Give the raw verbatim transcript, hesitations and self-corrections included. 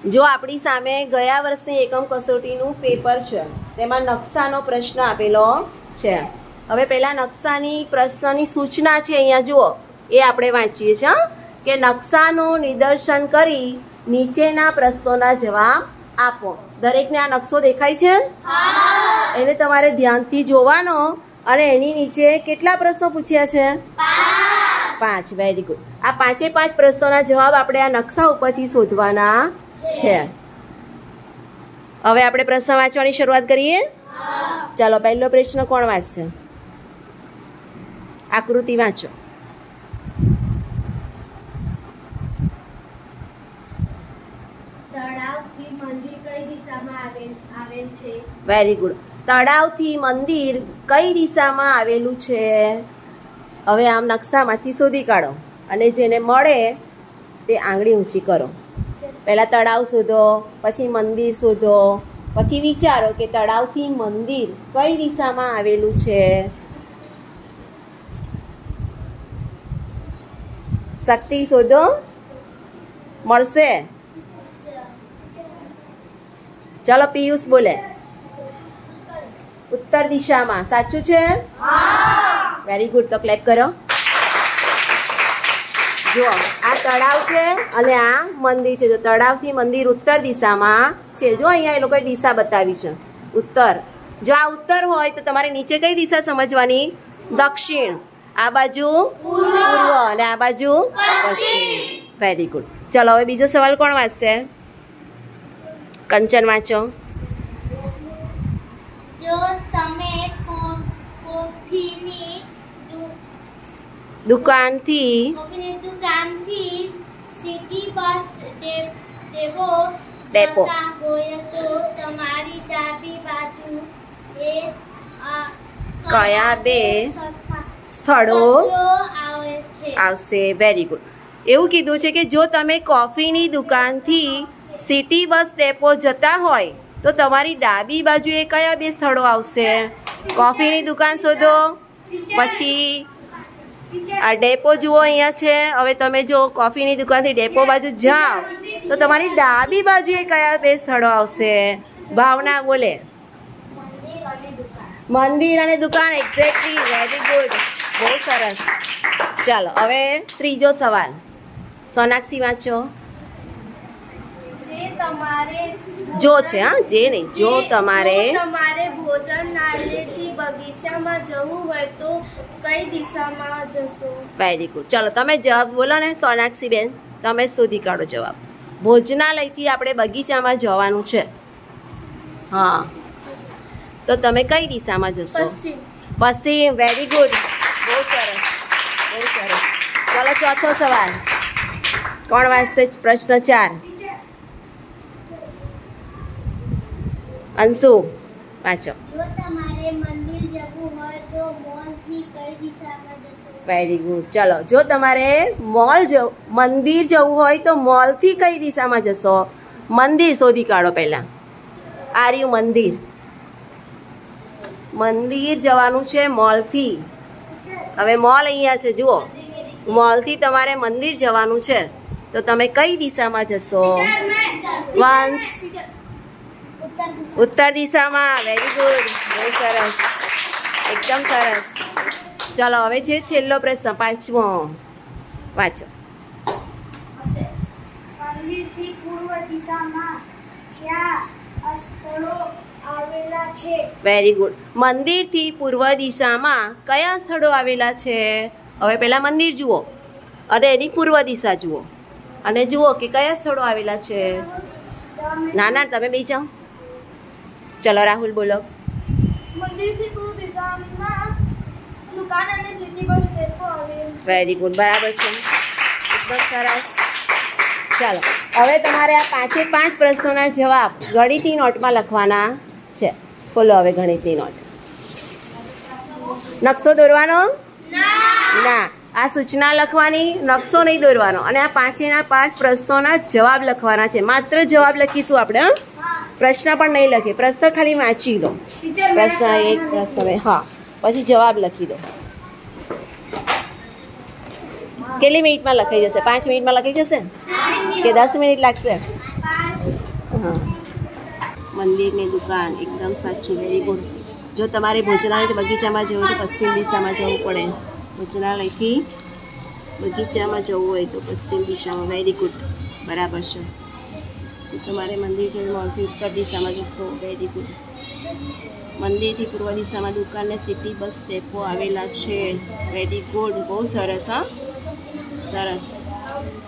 જો આપણી સામે ગયા વર્ષની એકમ કસોટીનું પેપર છે, તેમાં નકશાનો પ્રશ્ન આપેલો છે. હવે પહેલાં નકશાની પ્રશ્નની સૂચના છે, અહીંયા જુઓ, એ આપણે વાંચીએ છીએ કે નકશાનું નિદર્શન કરી નીચેના પ્રશ્નોના જવાબ આપો. દરેકને આ નકશો દેખાય છે? એને તમારે ધ્યાનથી જોવાનો અને એની નીચે કેટલા પ્રશ્નો પૂછ્યા છે? પાંચ. Very good. આ પાંચે પાંચ પ્રશ્નોના જવાબ આપણે આ નકશા ઉપરથી શોધવાના છે. હવે આપણે પ્રશ્ન વાંચવાની શરૂઆત કરીએ. ચાલો, પહેલો પ્રશ્ન કોણ વાંચશે? આકૃતિ વાંચો. તળાવથી મંદિર કઈ દિશામાં આવેલ આવેલ છે? Very good. તળાવથી મંદિર કઈ દિશામાં આવેલું છે? હવે આમ નકશામાંથી શોધી કાઢો અને જેને મળે તે આંગળી ઊંચી કરો. પહેલાં તળાવ શોધો, પછી મંદિર શોધો, પછી વિચારો કે તળાવથી મંદિર કઈ દિશામાં આવેલું છે. શક્તિ શોધો, મળશે. ચલો, પિયુષ બોલે. ઉત્તર દિશામાં. સાચું છે? Very good. તો ક્લેપ કરો. જો આ તળાવ છે અને આ મંદિર છે. જો તળાવથી મંદિર ઉત્તર દિશામાં છે. જો અહીંયા એ લોકોએ દિશા બતાવી છે, ઉત્તર. જો આ ઉત્તર હોય તો તમારે નીચે કઈ દિશા સમજવાની? દક્ષિણ. આ બાજુ પૂર્વ અને આ બાજુ પશ્ચિમ. Very good. ચલો, હવે બીજો સવાલ કોણ વાંચશે? કંચન વાંચો. જો તમે કોફીની દુકાનથી કોફીની દુકાનથી સિટી બસ ડેપો ડેપો જતા હોય તો તમારી ડાબી બાજુ એ કયા બે સ્થળો આવે છે? આવશે? Very good. એવું કીધું છે કે જો તમે કોફીની દુકાનથી સિટી બસ ડેપો જતા હોય તો તમારી ડાબી બાજુએ કયા બે સ્થળો આવશે? કોફીની દુકાન શોધો, પછી આ ડેપો જુઓ અહીંયા છે. હવે તમે જો કોફીની દુકાનથી ડેપો બાજુ જાઓ તો તમારી ડાબી બાજુએ કયા બે સ્થળો આવશે? ભાવના બોલે. મંદિર અને દુકાન. એક્ઝેક્ટલી. Very good. બહુ સરસ. ચાલો, હવે ત્રીજો સવાલ. સોનાક્ષી વાંચો. જે તમારે જો છે, હા, જે નહીં. જો તમારે તમારે ભોજનાલયથી બગીચામાં જવું હોય તો કઈ દિશામાં જશો? Very good. ચલો, તમે જવાબ બોલો ને સોનાક્ષી બેન. તમે શોધી કાઢો જવાબ. ભોજનાલયથી આપણે બગીચામાં જવાનું છે. હા, તો તમે કઈ દિશામાં જશો? પશ્ચિમ. પશ્ચિમ. Very good. બહુ સરસ, બહુ સરસ. ચલો, ચોથો સવાલ કોણ વાંચશે? પ્રશ્ન ચાર. અંશુ વાંચો. જો તમારે મંદિર જવું હોય તો મોલથી કઈ દિશામાં જશો? Very good. ચલો, જો તમારે મોલ જવું મંદિર જવું હોય તો મોલથી કઈ દિશામાં જશો? મંદિર શોધી કાઢો પહેલાં. આર્યું મંદિર. મંદિર જવાનું છે મોલથી. હવે મોલ અહીંયા છે, જુઓ. મોલથી તમારે મંદિર જવાનું છે તો તમે કઈ દિશામાં જશો? વંશ. ઉત્તર દિશામાં. Very good. બહુ સરસ, એકદમ સરસ. ચલો, હવે છે છેલ્લો પ્રશ્ન, પાંચમો. વાંચો. મંદિરથી પૂર્વ દિશામાં કયા સ્થળો આવેલા છે? Very good. મંદિરથી પૂર્વ દિશામાં કયા સ્થળો આવેલા છે? હવે પહેલા મંદિર જુઓ અને એની પૂર્વ દિશા જુઓ અને જુઓ કે કયા સ્થળો આવેલા છે. ના ના, તમે બે જાઓ. ચલો, રાહુલ બોલો. મંદિરથી પૂર્વ દિશામાં દુકાન અને સિટી બસ ડેપો આવેલ છે. Very good. બરાબર છે, એકદમ સરસ. ચાલો, હવે તમારે આ પાંચે પાંચ પ્રશ્નોના જવાબ ગણિતની નોટમાં લખવાના છે. બોલો હવે ગણિતની નોટ. નકશો દોરવાનો? ના. આ સૂચના લખવાની, નકશો નહીં દોરવાનો. અને આ પાંચેના પાંચ પ્રશ્નોના જવાબ લખવાના છે. માત્ર જવાબ લખીશું આપણે. હા, પ્રશ્ન પણ નહીં લખીએ. પ્રશ્ન ખાલી વાંચી લો. પ્રશ્ન એક, પ્રશ્ન બે. હા, પછી જવાબ લખી દો. કેટલી મિનિટમાં લખાઈ જશે? પાંચ મિનિટમાં લખાઈ જશે કે દસ મિનિટ લાગશે? હા, મંદિરની દુકાન, એકદમ સાચું, વેરી ગુડ. જો તમારે ભોજનાલયથી બગીચામાં જવું તો પશ્ચિમ દિશામાં જવું પડે. ભોજનાલયથી બગીચામાં જવું હોય તો પશ્ચિમ દિશામાં, વેરી ગુડ, બરાબર છે. તો તમારે મંદિર જવું મોલથી ઉત્તર દિશામાં જશો, વેરી ગુડ. મંદિરથી પૂર્વ દિશામાં દુકાનને સિટી બસ ડેપો આવેલા છે, વેરી ગુડ, બહુ સરસ. હા, સરસ.